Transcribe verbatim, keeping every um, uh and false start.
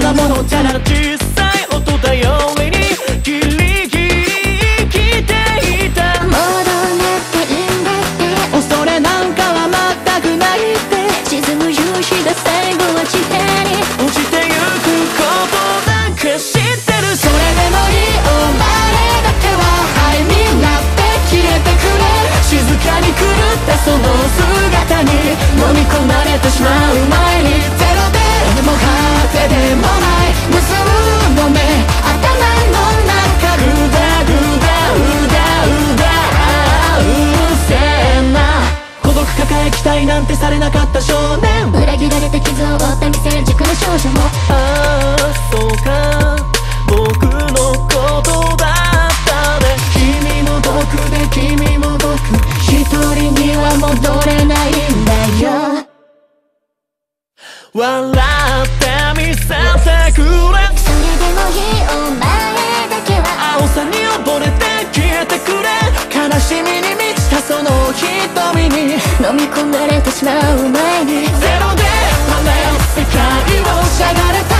なものじゃなく小さい音だよりにギリギリ生きていた。 戻らなくていいんだって恐れなんかは全くないって。 沈む夕日が最後は地平に落ちてゆくことだけ知ってる。それでもいいお前だけは灰になって消えてくれ。静かに狂ったその姿に飲み込まれてしまう前にゼロでも果てでもない無数の目頭の中グダグダうだうだうるせえな。孤独抱え期待なんてされなかった少年。 裏切られて傷を負った未成熟の少女もああそうか僕のことだったね。君も僕で君も僕一人には戻れないんだよ。笑ってみせてくれ。 それでもいいお前だけは青さに溺れて消えてくれ。悲しみに満ちたその瞳に飲み込まれてしまう前にゼロで跳ね世界をしゃがれた